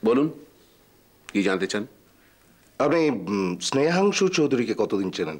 বলুন, কি জানতে চান? আপনি স্নেহাংশু চৌধুরীকে কতদিন চেনেন?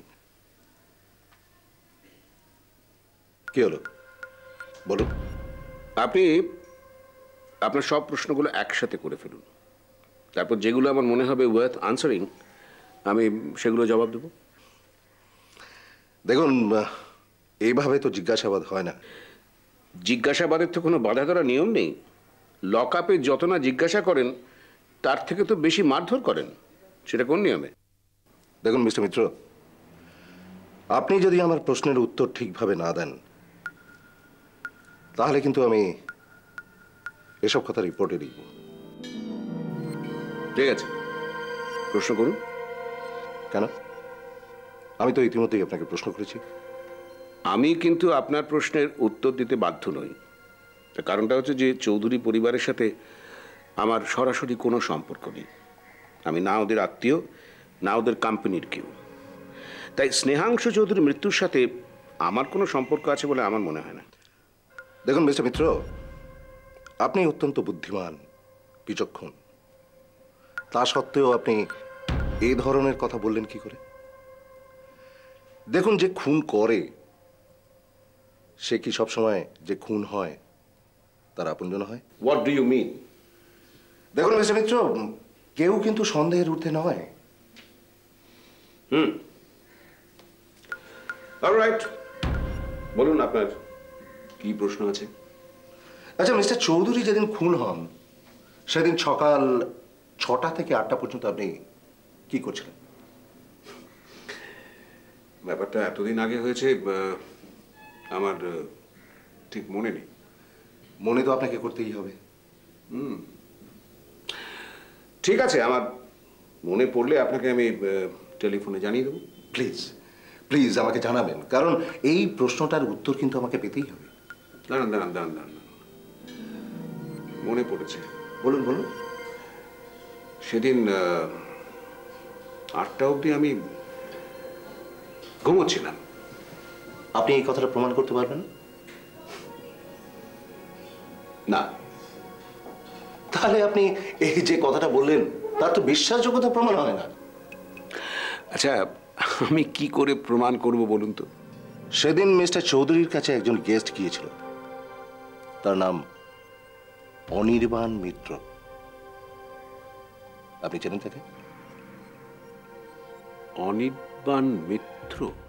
কি হলো বলুন। আপনি আপনার সব প্রশ্নগুলো একসাথে করে ফেলুন, তারপর যেগুলো আমার মনে হবে ওয়ার্থ আনসারিং আমি সেগুলো জবাব দেব। দেখুন, এইভাবে তো জিজ্ঞাসাবাদ হয় না। জিজ্ঞাসাবাদের তো কোনো বাধা ধরা নিয়ম নেই। লক আপে যত না জিজ্ঞাসা করেন তার থেকে তো বেশি মারধর করেন, সেটা কোন নিয়মে? দেখুন মিস্টার মিত্র, আপনি যদি আমার প্রশ্নের উত্তর ঠিকভাবে না দেন তাহলে কিন্তু আমি এসব কথা রিপোর্টে লিখব। ঠিক আছে, প্রশ্ন করুন। কেন? আমি তো ইতিমধ্যেই আপনাকে প্রশ্ন করেছি। আমি কিন্তু আপনার প্রশ্নের উত্তর দিতে বাধ্য নই। তার কারণটা হচ্ছে যে চৌধুরী পরিবারের সাথে আমার সরাসরি কোনো সম্পর্ক নেই। আমি না ওদের আত্মীয়, না ওদের কোম্পানির কেউ। তাই স্নেহাংশু চৌধুরীর মৃত্যুর সাথে আমার কোনো সম্পর্ক আছে বলে আমার মনে হয় না। দেখুন মিস্টার মিত্র, আপনি অত্যন্ত বুদ্ধিমান, বিচক্ষণ। তা সত্ত্বেও আপনি এই ধরনের কথা বললেন কি করে? দেখুন, যে খুন করে সে কি সবসময় যে খুন হয় তার আপনজন হয়? What do you mean? দেখুন মিস্টার মিত্র, কেউ কিন্তু সন্দেহের ঊর্ধ্বে নয়। অলরাইট, বলুন আপনার কি প্রশ্ন আছে। আচ্ছা, মিস্টার চৌধুরী যেদিন খুন হন সেদিন সকাল 6টা থেকে 8টা পর্যন্ত আপনি কি করছিলেন? ব্যাপারটা এতদিন আগে হয়েছে, আমার ঠিক মনে নেই। মনে তো আপনাকে করতেই হবে। ঠিক আছে, আমার মনে পড়লে আপনাকে আমি টেলিফোনে জানিয়ে দেবো। প্লিজ প্লিজ আমাকে জানাবেন, কারণ এই প্রশ্নটার উত্তর কিন্তু আমাকে পেতেই হবে। দাঁড়ান দাঁড়ান দাঁড়ান দাঁড়ান, মনে পড়েছে। বলুন বলুন। সেদিন 8টা অবধি আমি ঘুমোচ্ছিলাম। আপনি এই কথাটা প্রমাণ করতে পারবেন না? তাহলে আপনি এই যে কথাটা বললেন তার তো বিশ্বাসযোগ্যতা প্রমাণ হয় না। আচ্ছা, আমি কি করে প্রমাণ করব বলুন তো? সেদিন মিস্টার চৌধুরীর কাছে একজন গেস্ট গিয়েছিল, তার নাম অনির্বাণ মিত্র। আপনি চেনেন তাকে? অনির্বাণ মিত্র?